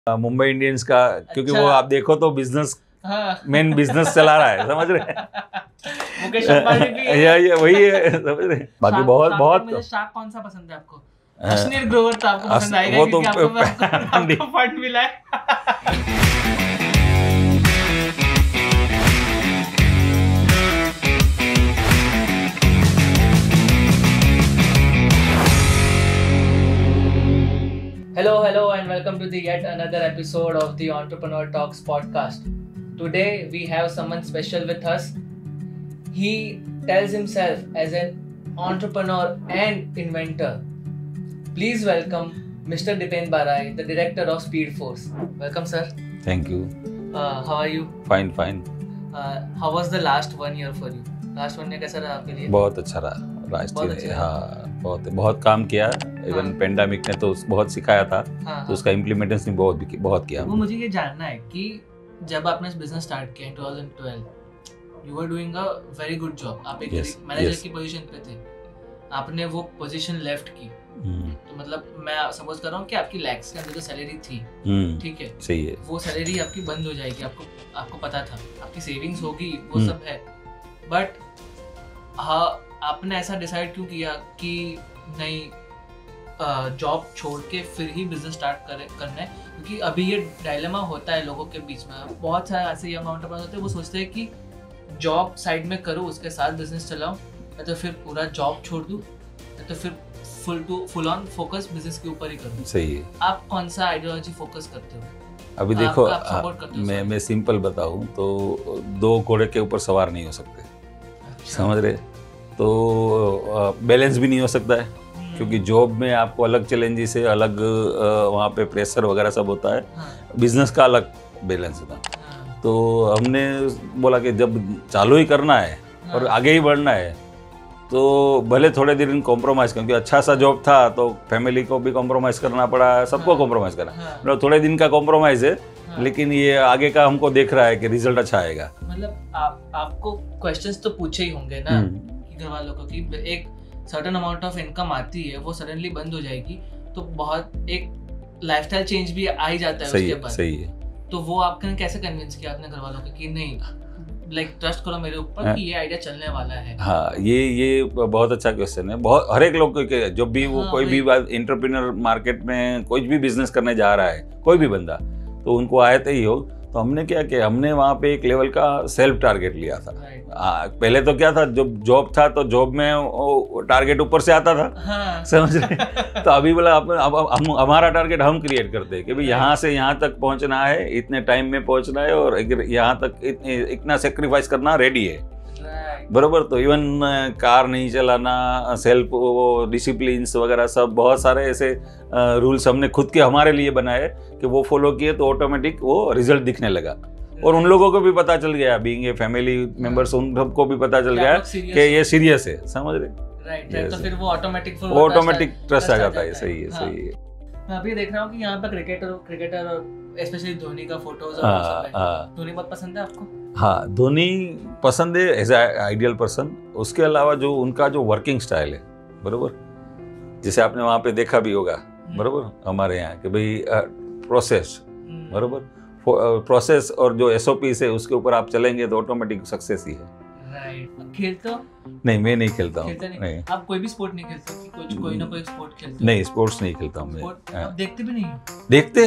Mumbai Indians का, क्योंकि वो आप देखो तो बिजनेस हाँ। मेन बिजनेस चला रहा है, समझ रहे मुकेश अंबानी भी है। ये वही है, समझ रहे। बाकी बहुत बहुत मुझे शार्क कौन सा पसंद है आपको? हाँ। अश्नीर ग्रोवर तो आपको पसंद आएगा वो क्योंकि तो आपको फंड मिला है। Hello, and welcome to the yet another episode of the Entrepreneur Talks podcast. Today we have someone special with us. He tells himself as an entrepreneur and inventor. Please welcome Mr. Dipen Barai, the director of Speed Force. Welcome, sir. Thank you. How are you? Fine fine. How was the last 1 year for you? Last 1 year कैसा रहा आपके लिए? बहुत अच्छा रहा। बहुत अच्छा हाँ, बहुत काम किया। इवन हाँ। पेंडेमिक ने तो बहुत सिखाया था, हाँ, तो उसका इम्प्लीमेंटेशन बहुत किया। वो मुझे ये जानना है कि जब आपने बिजनेस स्टार्ट किया in 2012, you were doing a very good job. आप एक मैनेजर की पोजीशन पे थे, आपने वो पोजीशन लेफ्ट की, तो मतलब मैं सपोज कर रहा हूँ कि आपकी लैक्स के अंदर जो सैलरी थी, ठीक है, सही है, वो सैलरी आपकी बंद हो जाएगी, आपको पता था, आपकी सेविंग्स होगी, वो सब है, बट हाँ, आपने ऐसा डिसाइड क्यों किया कि नहीं जॉब छोड़ के फिर ही बिजनेस स्टार्ट करना है? क्योंकि अभी ये डायलेमा होता है लोगों के बीच में, बहुत सारे ऐसे यंग एंटरप्रेन्योर्स होते हैं, वो सोचते हैं कि जॉब साइड में करूँ, उसके साथ बिजनेस चलाऊं, या तो फिर पूरा जॉब छोड़ दूं, या तो फिर फुल ऑन फोकस बिजनेस के ऊपर ही करूं। सही है। आप कौन सा आइडियोलॉजी फोकस करते हो? अभी देखो, मैं सिंपल बताऊं तो दो घोड़े के ऊपर सवार नहीं हो सकते। अच्छा। समझ रहे? तो बैलेंस भी नहीं हो सकता है, क्योंकि जॉब में आपको अलग चैलेंजेस है, अलग वहाँ पे प्रेशर वगैरह सब होता है। बिजनेस का अलग बैलेंस होता है। तो हमने बोला कि जब चालू ही करना है और आगे ही बढ़ना है, तो भले थोड़े दिन कॉम्प्रोमाइज़, क्योंकि अच्छा सा जॉब था तो फैमिली को भी कॉम्प्रोमाइज़ करना पड़ा, सबको कॉम्प्रोमाइज़ करना, मतलब थोड़े दिन का कॉम्प्रोमाइज़ है, लेकिन ये आगे का हमको देख रहा है कि रिजल्ट अच्छा आएगा। मतलब आपको क्वेश्चंस तो पूछे ही होंगे ना घर वालों को कि एक सर्टेन अमाउंट ऑफ इनकम आती है, वो सडनली बंद हो जाएगी, तो बहुत एक लाइफस्टाइल चेंज भी आ ही जाता है उसके बाद। सही है। तो वो आपने कैसे कन्विंस किया अपने घर वालों को कि नहीं, लाइक ट्रस्ट करो मेरे ऊपर कि ये आइडिया चलने वाला है? हाँ, ये बहुत अच्छा क्वेश्चन है। बहुत हर एक लोग को, जब भी वो कोई भी एंटरप्रेन्योर मार्केट में कोई भी बिजनेस करने जा रहा है, कोई भी बंदा, तो उनको आते ही हो, तो हमने क्या किया, हमने वहाँ पे एक लेवल का सेल्फ टारगेट लिया था। पहले तो क्या था, जब जॉब था तो जॉब में टारगेट ऊपर से आता था। समझ रहे? तो अभी बोला अब हमारा टारगेट हम क्रिएट करते हैं कि भाई यहाँ से यहाँ तक पहुँचना है, इतने टाइम में पहुँचना है, और यहाँ तक इतना सेक्रीफाइस करना रेडी है। बरोबर? तो इवन कार नहीं चलाना, सेल्फ वो डिसिप्लिन्स वगैरह सब बहुत सारे ऐसे रूल्स हमने खुद के हमारे लिए बनाए कि वो फॉलो किए तो ऑटोमेटिक वो रिजल्ट दिखने लगा। और उन लोगों को भी पता चल गया, बीइंग ए फैमिली मेंबर्स, उन सबको भी पता चल गया कि ये सीरियस है। समझ रहे? राइट। तो फिर वो ऑटोमेटिक ट्रस्ट आ जाता है। सही है, सही है। मैं अभी देख रहा हूँ कि यहाँ पे क्रिकेटर और स्पेशली धोनी का फोटोज और धोनी बहुत पसंद है आपको? हाँ, धोनी पसंद है एज आइडियल पर्सन। उसके अलावा जो उनका जो वर्किंग स्टाइल है, बरोबर, जैसे आपने वहाँ पे देखा भी होगा, बरोबर, हमारे यहाँ कि भाई प्रोसेस, बरोबर, प्रोसेस और जो SOPs है उसके ऊपर आप चलेंगे तो ऑटोमेटिक सक्सेस ही है। खेलते हो? नहीं, मैं नहीं खेलता हूँ। नहीं। आप कोई भी स्पोर्ट नहीं खेलते? कोई ना कोई स्पोर्ट खेलते हो? नहीं, स्पोर्ट्स नहीं खेलता हूँ मैं। आप देखते भी नहीं? देखते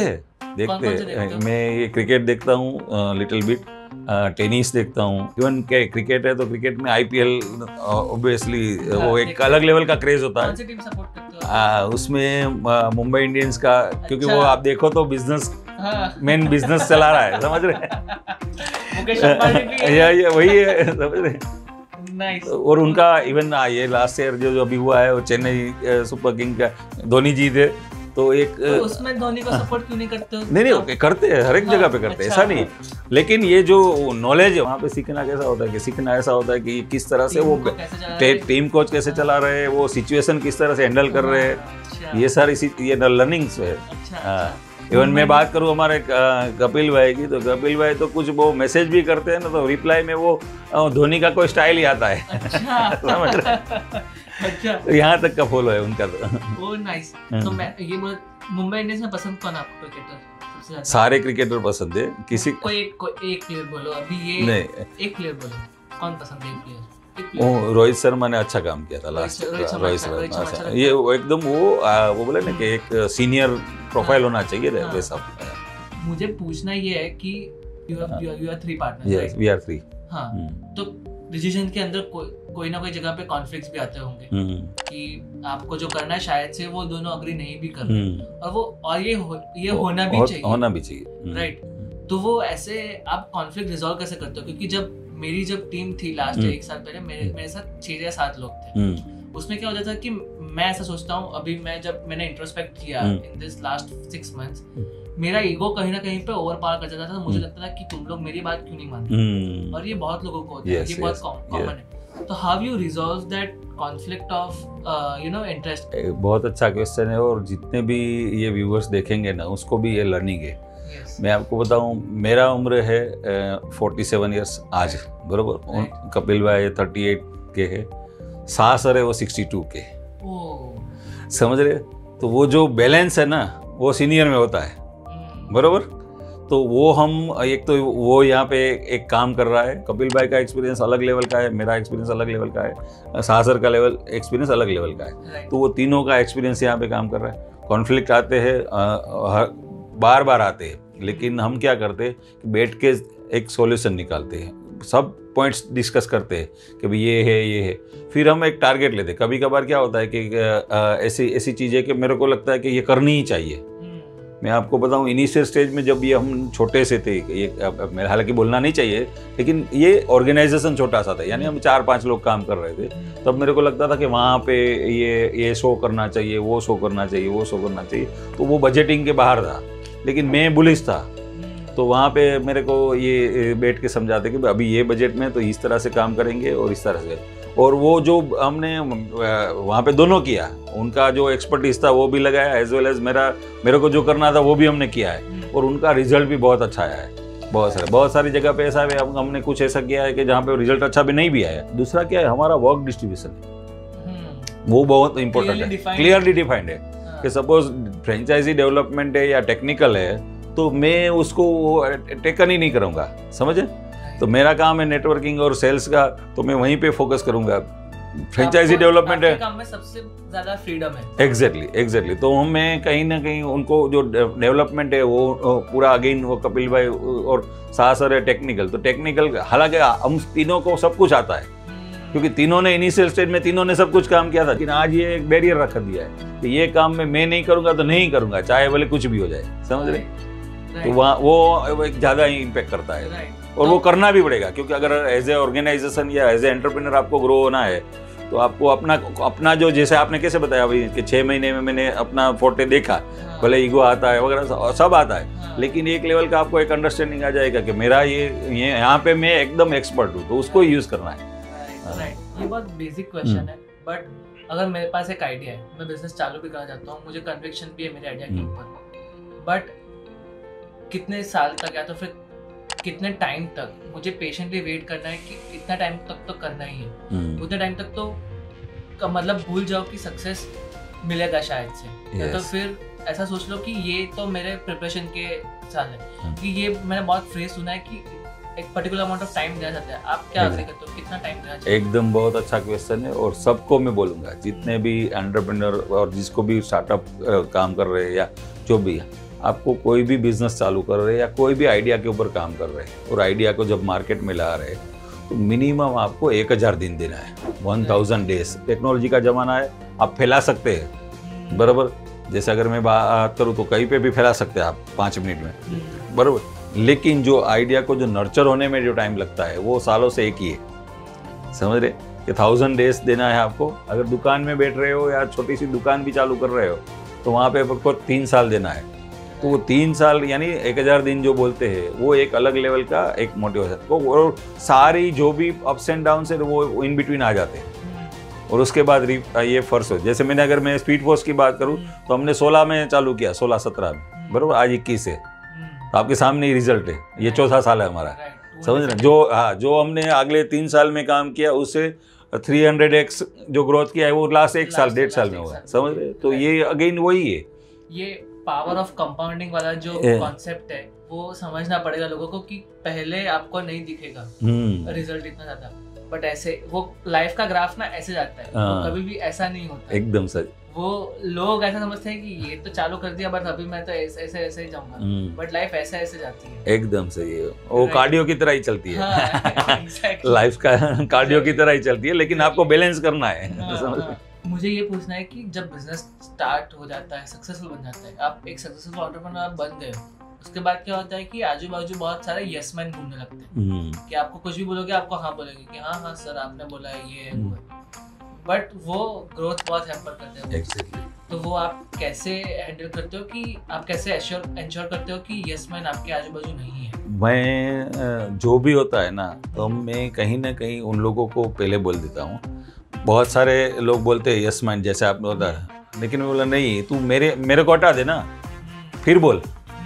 हैं। मैं ये क्रिकेट देखता हूँ लिटिल बिट, टेनिस देखता हूँ। इवन क्रिकेट है तो क्रिकेट में IPL ऑब्वियसली वो एक अलग लेवल का क्रेज होता है। कौन सी टीम सपोर्ट करते हो? उसमें मुंबई इंडियंस का, क्योंकि वो आप देखो तो बिजनेस मेन बिजनेस चला रहा है। समझ रहे? मुकेश अंबानी भी है। ये वही है, समझ रहे? नाइस। और उनका इवन ये लास्ट ईयर जो अभी हुआ है, वो चेन्नई सुपर किंग का धोनी जी थे, तो एक तो उसमें धोनी को सपोर्ट क्यों नहीं करते हो? नहीं, करते हैं, हर एक जगह पे करते हैं, ऐसा नहीं। लेकिन ये जो नॉलेज है वहाँ पे सीखना कैसा होता है कि ऐसा होता है कि किस तरह से वो टीम कोच कैसे चला रहे हैं, वो सिचुएशन किस तरह से हैंडल कर रहे हैं, ये सारी ये लर्निंग्स है। इवन मैं बात करूँ हमारे कपिल भाई की, तो कपिल भाई तो कुछ वो मैसेज भी करते हैं ना, तो रिप्लाई में वो धोनी का कोई स्टाइल ही आता है। समझ रहे? अच्छा, तो यहाँ तक का फॉलो है उनका। तो नाइस। तो मैं ये मुंबई इंडियंस में पसंद कौन आपको क्रिकेटर? सबसे ज्यादा? सारे क्रिकेटर पसंद है, किसी कोई एक प्लेयर बोलो अभी, ये नहीं, एक प्लेयर बोलो, कौन पसंद है? एक प्लेयर वो रोहित शर्मा ने अच्छा काम किया था लास्ट। रोहित शर्मा रोहित अच्छा शर्मा लगता है। ये वो एकदम वो बोले ना कि एक सीनियर प्रोफाइल होना चाहिए हाँ। वैसा। मुझे पूछना ये है कि you are 3 partners, yes right? We are 3। हाँ, तो डिसीजन के अंदर कोई ना कोई जगह पे कॉन्फ्लिक्ट्स भी आते होंगे कि आपको जो करना है शायद से वो दोनों अग्री नहीं भी कर रहे, और ये होना भी चाहिए, राइट? तो वो ऐसे आप कॉन्फ्लिक्ट रिजॉल्व कैसे करते हो? क्योंकि जब मेरी टीम थी लास्ट 1 साल पहले, मेरे साथ 6 या 7 लोग थे। उसमें क्या हो जाता है कि मैं ऐसा सोचता हूँ, अभी मैंने इंट्रोस्पेक्ट किया इन दिस लास्ट 6 मंथ्स, मेरा ईगो कहीं ना कहीं पे ओवर पावर कर जाता था। मुझे लगता था कि तुम लोग मेरी बात क्यों नहीं मानते, और ये बहुत लोगों को होता है, ये बहुत कॉमन है। तो how you resolve that conflict of interest? बहुत अच्छा क्वेश्चन है, और जितने भी ये व्यूअर्स देखेंगे ना उसको भी ये लर्निंग है। मैं आपको बताऊं, मेरा उम्र है 47 ईयर्स आज, बरोबर। कपिल भाई 38 के है, सासर है वो 62 के, समझ रहे? तो वो जो बैलेंस है ना वो सीनियर में होता है, बरोबर। तो वो हम एक तो वो यहाँ पे एक काम कर रहा है, कपिल भाई का एक्सपीरियंस अलग लेवल का है, मेरा एक्सपीरियंस अलग लेवल का है, सासर का लेवल एक्सपीरियंस अलग लेवल का है। तो वो तीनों का एक्सपीरियंस यहाँ पे काम कर रहा है। कॉन्फ्लिक्ट आते हैं, बार बार आते हैं, लेकिन हम क्या करते हैं कि बैठ के एक सॉल्यूशन निकालते हैं, सब पॉइंट्स डिस्कस करते हैं कि भाई ये है, फिर हम एक टारगेट लेते हैं। कभी कभार क्या होता है कि ऐसी चीज़ें कि मेरे को लगता है कि ये करनी ही चाहिए। मैं आपको बताऊं, इनिशियल स्टेज में जब ये हम छोटे से थे, ये मेरा हालांकि बोलना नहीं चाहिए, लेकिन ये ऑर्गेनाइजेशन छोटा सा था, यानी हम 4-5 लोग काम कर रहे थे, तब मेरे को लगता था कि वहाँ पे ये शो करना चाहिए, वो शो करना चाहिए, वो शो करना चाहिए। तो वो बजटिंग के बाहर था, लेकिन मैं बुलिश था। तो वहाँ पे मेरे को ये बैठ के समझाते कि अभी ये बजट में तो इस तरह से काम करेंगे और इस तरह से। और वो जो हमने वहाँ पे दोनों किया, उनका जो एक्सपर्टीज था वो भी लगाया, एज वेल एज मेरे को जो करना था वो भी हमने किया है, और उनका रिजल्ट भी बहुत अच्छा आया है। बहुत सारी जगह पे ऐसा है, हमने कुछ ऐसा किया है कि जहाँ पे रिजल्ट अच्छा भी नहीं भी आया। दूसरा क्या है, हमारा वर्क डिस्ट्रीब्यूशन है, वो बहुत इंपॉर्टेंट है, क्लियरली डिफाइंड है कि सपोज फ्रेंचाइजी डेवलपमेंट है या टेक्निकल है, तो मैं उसको टेकन ही नहीं करूँगा, समझे? तो मेरा काम है नेटवर्किंग और सेल्स का, तो मैं वहीं पे फोकस करूंगा। फ्रेंचाइजी डेवलपमेंट है, काम में सबसे ज्यादा फ्रीडम है। एग्जैक्टली। तो मैं कहीं ना कहीं उनको जो डेवलपमेंट है वो पूरा, अगेन वो कपिल भाई और सासर है टेक्निकल। तो टेक्निकल हालांकि हम तीनों को सब कुछ आता है, क्योंकि तीनों ने इनिशियल स्टेज में तीनों ने सब कुछ काम किया था, लेकिन आज ये एक बैरियर रख दिया है कि ये काम में मैं नहीं करूंगा तो नहीं करूंगा, चाहे भले कुछ भी हो जाए, समझ रहे? तो वहाँ वो एक ज़्यादा ही इम्पैक्ट करता है, और वो करना भी पड़ेगा, क्योंकि अगर एज ए ऑर्गेनाइजेशन या एज ए एंटरप्रेन्योर आपको ग्रो होना है, तो आपको अपना जो, जैसे आपने कैसे बताया भाई कि 6 महीने में मैंने अपना फोर्टे देखा, भले ईगो आता है वगैरह सब आता है, लेकिन एक लेवल का आपको एक अंडरस्टैंडिंग आ जाएगा कि मेरा ये यहाँ पे मैं एकदम एक्सपर्ट हूँ, तो उसको यूज़ करना है। ये बहुत बेसिक क्वेश्चन है, बट अगर मेरे पास एक आइडिया है, मैं बिजनेस चालू भी करना चाहता हूँ, मुझे कन्विक्शन भी है मेरे आइडिया के ऊपर, बट कितने साल तक या तो फिर कितने टाइम तक मुझे पेशेंटली वेट करना है कि इतना टाइम तक तो करना ही है, उतने टाइम तक तो मतलब भूल जाओ कि सक्सेस मिलेगा शायद से, या तो फिर ऐसा सोच लो कि ये तो मेरे प्रिपरेशन के साल है, कि ये मैंने बहुत फ्रेज सुना है कि एक पर्टिकुलर अमाउंट ऑफ टाइम दिया जाता है। आप क्या अग्री करते हो, कितना टाइम देना चाहिए? एकदम बहुत अच्छा क्वेश्चन है, और सबको मैं बोलूँगा, जितने भी एंटरप्रेन्योर और जिसको भी स्टार्टअप काम कर रहे हैं या जो भी है, आपको कोई भी बिजनेस चालू कर रहे हैं या कोई भी आइडिया के ऊपर काम कर रहे हैं, और आइडिया को जब मार्केट में ला रहे हैं, तो मिनिमम आपको 1000 दिन देना है, 1000 डेज। टेक्नोलॉजी का ज़माना है, आप फैला सकते हैं, बराबर। जैसे अगर मैं बात करूँ तो कहीं पे भी फैला सकते हैं आप 5 मिनट में, बराबर। लेकिन जो आइडिया को जो नर्चर होने में जो टाइम लगता है वो सालों से एक ही है, समझ रहे कि 1000 डेज देना है आपको। अगर दुकान में बैठ रहे हो या छोटी सी दुकान भी चालू कर रहे हो, तो वहाँ पे आपको 3 साल देना है। तो वो 3 साल यानी 1000 दिन जो बोलते हैं, वो एक अलग लेवल का एक मोटिवेशन, और सारी जो भी अप्स एंड डाउन है वो इन बिटवीन आ जाते हैं। और उसके बाद ये फर्स्ट हो, जैसे अगर मैं स्पीड फोर्स की बात करूँ तो हमने 16 में चालू किया, 16-17 में, बराबर। आज 21 है, तो आपके सामने ही रिजल्ट है। ये 4था साल है हमारा, समझ रहे? जो हमने अगले 3 साल में काम किया, उससे 300x जो ग्रोथ किया है वो लास्ट 1 साल 1.5 साल में हुआ है, समझ रहे? तो ये अगेन वही है, ये पावर ऑफ कंपाउंडिंग वाला जो कॉन्सेप्ट है वो समझना पड़ेगा लोगों को कि पहले आपको नहीं दिखेगा रिजल्ट इतना ज्यादा, बट ऐसे वो लाइफ का ग्राफ ना ऐसे जाता है, तो कभी भी ऐसा नहीं होता एकदम सच। वो लोग ऐसा समझते हैं कि ये तो चालू कर दिया बट अभी मैं तो ऐसे ही जाऊंगा, बट लाइफ ऐसे जाती है। एकदम सही है, वो कार्डियो की तरह ही चलती है। लाइफ का कार्डियो की तरह ही चलती है, लेकिन आपको बैलेंस करना है। मुझे ये पूछना है कि जब बिजनेस स्टार्ट हो जाता है, सक्सेसफुल बन जाता है, आप एक सक्सेसफुल एंटरप्रेन्योर आप बन गए हो, उसके बाद क्या होता है कि आजू बाजू बहुत सारे यस मैन घूमने लगते हैं कि आपको कुछ भी बोलोगे आपको हाँ बोलेंगे कि हाँ सर आपने बोला है ये है वो है, बट वो ग्रोथ बहुत हैम्पर करते हैं। तो वो आप कैसे हैंडल करते हो कि आप कैसे एंश्योर करते हो कि यस मैन आपके आजू बाजू नहीं है? मैं जो भी होता है ना, तो मैं कहीं ना कहीं उन लोगों को पहले बोल देता हूँ। बहुत सारे लोग बोलते हैं यस मैन जैसे आपने बताया, लेकिन मैं बोला नहीं तू मेरे को हटा दे ना, फिर बोल,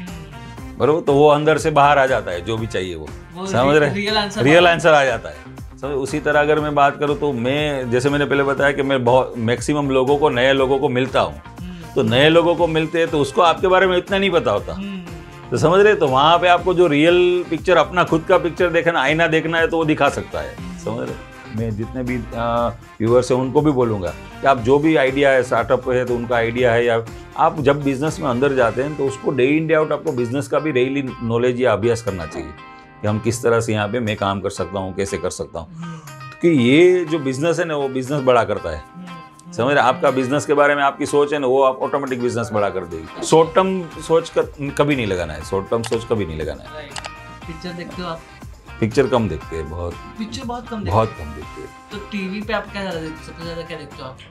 बरोबर? तो वो अंदर से बाहर आ जाता है जो भी चाहिए वो समझ रहे, रियल आंसर आ जाता है। समझ, उसी तरह अगर मैं बात करूँ तो मैं जैसे मैंने पहले बताया कि मैं बहुत मैक्सिमम लोगों को, नए लोगों को मिलता हूँ, तो नए लोगों को मिलते हैं तो उसको आपके बारे में इतना नहीं पता होता, तो समझ रहे, तो वहाँ पे आपको जो रियल पिक्चर, अपना खुद का पिक्चर देखना, आईना देखना है तो वो दिखा सकता है। समझ रहे, मैं जितने भी व्यूअर्स हैं उनको भी बोलूँगा कि आप जो भी आइडिया है, स्टार्टअप है तो उनका आइडिया है, या आप जब बिजनेस में अंदर जाते हैं तो उसको डे इन डे आउट आपको बिजनेस का भी डेली नॉलेज या अभ्यास करना चाहिए कि हम किस तरह से यहाँ पे मैं काम कर सकता हूँ, कैसे कर सकता हूँ, क्योंकि ये जो बिजनेस है ना वो बिजनेस बड़ा करता है। समझ रहे, आपका बिजनेस के बारे में आपकी सोच है ना, वो आप ऑटोमेटिक बिजनेस बड़ा कर देगी। शॉर्ट टर्म सोच कभी नहीं लगाना है, शॉर्ट टर्म सोच कभी नहीं लगाना है। पिक्चर देखते हो आप? पिक्चर कम देखते हैं, बहुत पिक्चर बहुत कम देखते हैं। तो टीवी पे आप क्या ज़्यादा देखते हो? सबसे ज़्यादा क्या देखते हो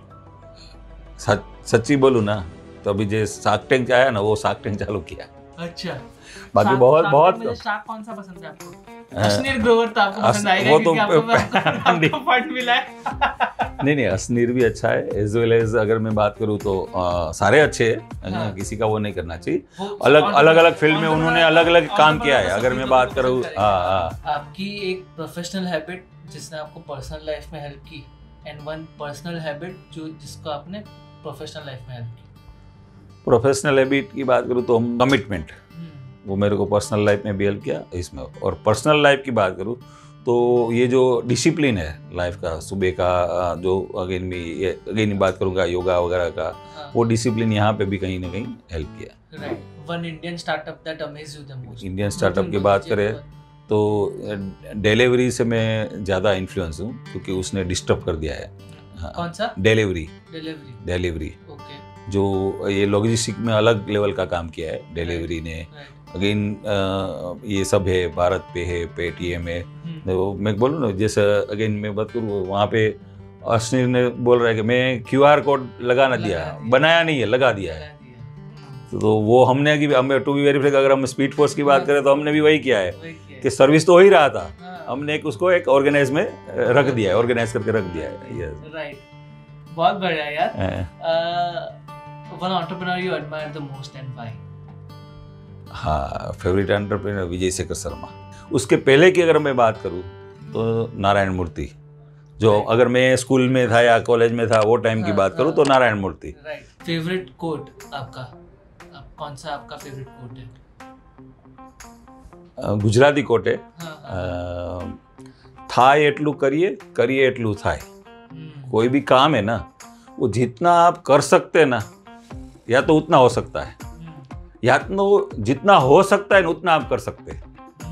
आप? सच्ची बोलूँ ना तो अभी जो शार्क टैंक आया ना, वो शार्क टैंक चालू किया। अच्छा, बाकी बहुत शार्क कौन सा पसंद है आपको? अश्नीर ग्रोवर तो आपको पसंद आएगा वो तो क्योंकि आपको फंड मिला है। नहीं, अश्नीर भी अच्छा है, एज वेल एज अगर मैं बात करूँ तो सारे अच्छे हैं, किसी का वो नहीं करना चाहिए। अलग फील्ड में उन्होंने अलग काम किया है। अगर मैं बात करूँ, आपकी एक प्रोफेशनल हैबिट जिसने आपको पर्सनल लाइफ में हेल्प की, एंड वन पर्सनल हैबिट जिसको आपने प्रोफेशनल लाइफ में हेल्प की। प्रोफेशनल हैबिट की बात करूँ तो कमिटमेंट, वो मेरे को पर्सनल लाइफ में भी हेल्प किया इसमें। और पर्सनल लाइफ की बात करूँ तो ये जो डिसिप्लिन है लाइफ का, सुबह का जो अगेन बात करूँगा योगा वगैरह का, वो डिसिप्लिन यहाँ पे भी कहीं ना कहीं हेल्प किया। Right, one Indian startup that amazed you the most. Indian startup की बात करें तो डिलीवरी से मैं ज़्यादा इन्फ्लुएंस हूँ, क्योंकि उसने डिस्टर्ब कर दिया है। कौन सा? डिलीवरी जो ये लॉजिस्टिक में अलग लेवल का काम किया है डिलीवरी ने। अगेन ये सब है, भारत पे है, पेटीएम है। तो मैं बोलूँ ना, जैसे अगेन मैं बात करूँ, वहाँ पे अश्नीर ने बोल रहा है कि मैं QR कोड लगाना दिया, बनाया नहीं है, लगा दिया है। तो वो हमने हमें टू बी वेरीफाई, अगर हम स्पीड पोस्ट की बात करें तो हमने भी वही किया है कि सर्विस तो हो ही रहा था, हमने उसको एक ऑर्गेनाइज में रख दिया है, ऑर्गेनाइज करके रख दिया है। राइट, बहुत बढ़िया यार। One entrepreneur you admire the most and why? हाँ, फेवरेट एंटरप्रेन्योर विजय शेखर शर्मा। उसके पहले की अगर मैं बात करूँ तो नारायण मूर्ति, जो अगर मैं स्कूल में था या कॉलेज में था वो टाइम की बात करूँ तो Narayan Murthy. Right, favourite quote आपका, कौन सा आपका फेवरेट कोट है? गुजराती कोट है, थाय एटलू करिए, करिए एटलू थाय। कोई भी काम है ना, वो जितना आप कर सकते हैं ना, या तो उतना हो सकता है, या तो जितना हो सकता है उतना आप कर सकते हैं।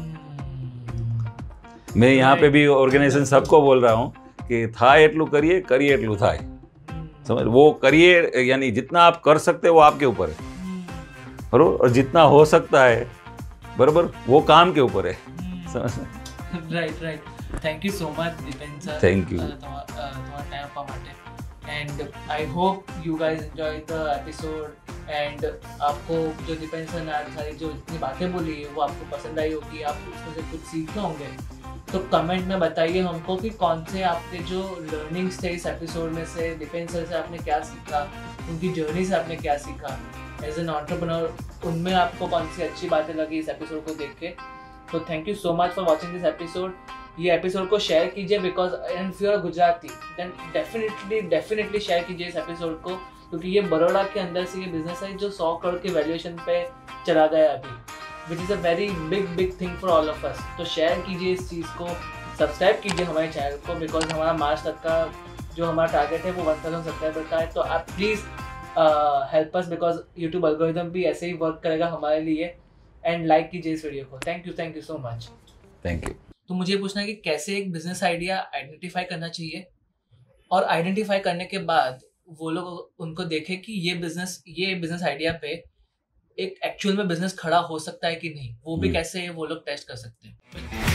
मैं यहाँ पे भी ऑर्गेनाइजेशन सबको बोल रहा हूँ कि थाय एटलू करिए, करिए एटलू थाय। समझ, वो करिए यानी जितना आप कर सकते हैं वो आपके ऊपर है, बरोबर, और जितना हो सकता है, बरोबर, वो काम के ऊपर है। Right, thank you so much Deepen sir, thank you तुम्हारा टाइम आपका माटे। And I hope you guys enjoyed the episode and आपको जो दीपेन सर ने आज सारी जो इतनी बातें बोली है वो आपको पसंद आई होगी, आप उसमें से कुछ सीखे होंगे। तो कमेंट में बताइए हमको कि कौन से आपके जो लर्निंग्स थे इस एपिसोड में से, दीपेन सर से आपने क्या सीखा, उनकी जर्नी से आपने क्या सीखा एज एन एंटरप्रेन्योर, उनमें आपको कौन सी अच्छी बातें लगी इस एपिसोड को देख के। तो thank you so much for watching this episode. ये एपिसोड को शेयर कीजिए, because and if you are Gujarati then definitely share कीजिए इस एपिसोड को, क्योंकि ये बड़ौदा के अंदर से ये बिजनेस है जो 100 करोड़ के वैल्यूएशन पे चला गया अभी, which is a very big thing for all of us. तो शेयर कीजिए इस चीज़ को, सब्सक्राइब कीजिए हमारे चैनल को, बिकॉज हमारा मार्च तक का जो हमारा टारगेट है वो 1000 सब्सक्राइबर का है। तो आप please help us, because YouTube algorithm भी ऐसे ही वर्क करेगा हमारे लिए। एंड लाइक कीजिए इस वीडियो को। Thank you so much. Thank you. तो मुझे ये पूछना है कि कैसे एक बिजनेस आइडिया आइडेंटिफाई करना चाहिए, और आइडेंटिफाई करने के बाद वो लोग उनको देखे कि ये बिजनेस आइडिया पे एक एक्चुअल में बिजनेस खड़ा हो सकता है कि नहीं, वो भी कैसे वो लोग टेस्ट कर सकते हैं।